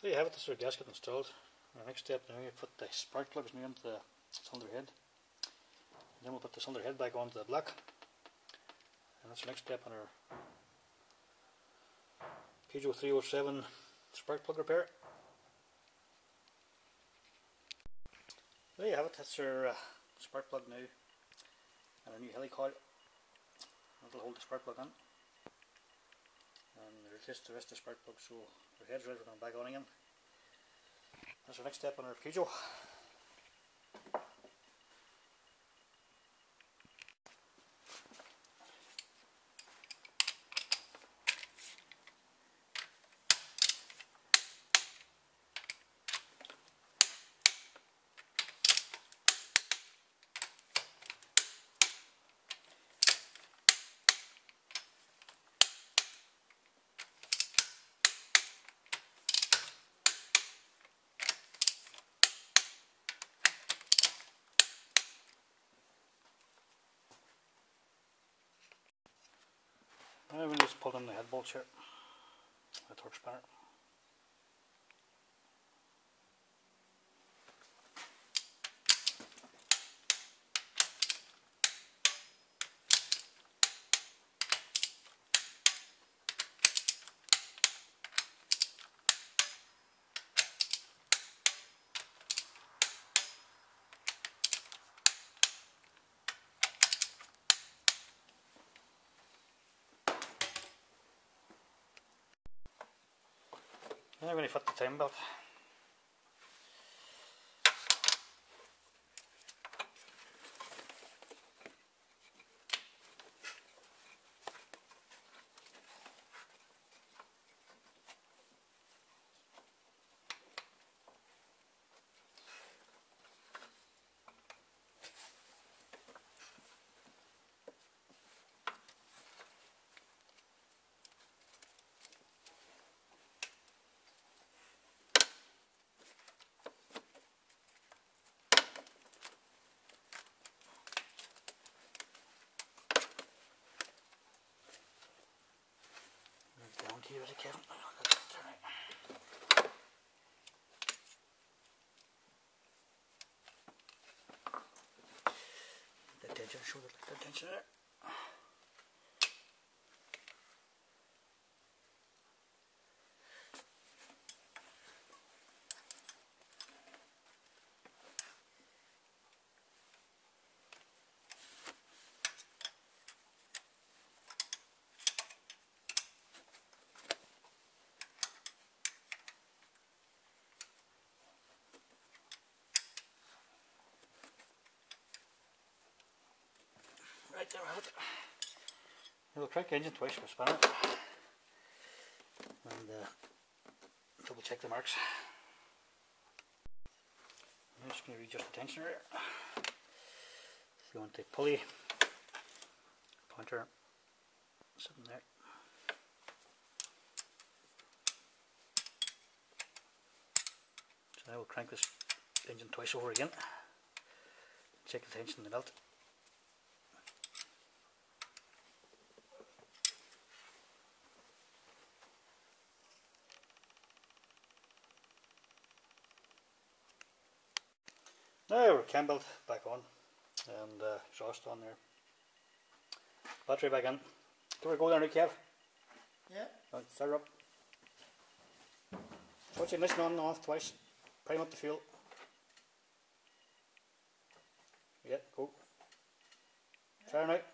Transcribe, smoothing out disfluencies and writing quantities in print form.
There you have it, this is our gasket installed. The next step now, you put the spark plugs now into the cylinder head. And then we'll put the cylinder head back onto the block. And that's the next step on our Peugeot 307 spark plug repair. There you have it, that's our spark plug now. And our new helicoil. That'll hold the spark plug on. And replace the rest of the spark plug, so our head's ready, we're going back on again. That's our next step on our Peugeot. Now we'll just pull in the head bolts here, the torque spanner. Now we're going to fit the time belt. Down to you, Kevin. Turn it. The tension, show the tension there. Right there, I have it. We'll crank the engine twice for a spanner and double check the marks. I'm just going to readjust the tensioner here. If you want the pulley, pointer, sitting there. So now we'll crank this engine twice over again. Check the tension in the belt. Now our cam belt back on and exhaust on there. Battery back in. Give her a go there now, Kev. Yeah. Right, start her up. Switch the ignition on and off twice. Prime up the fuel. Yeah, go. Try her now.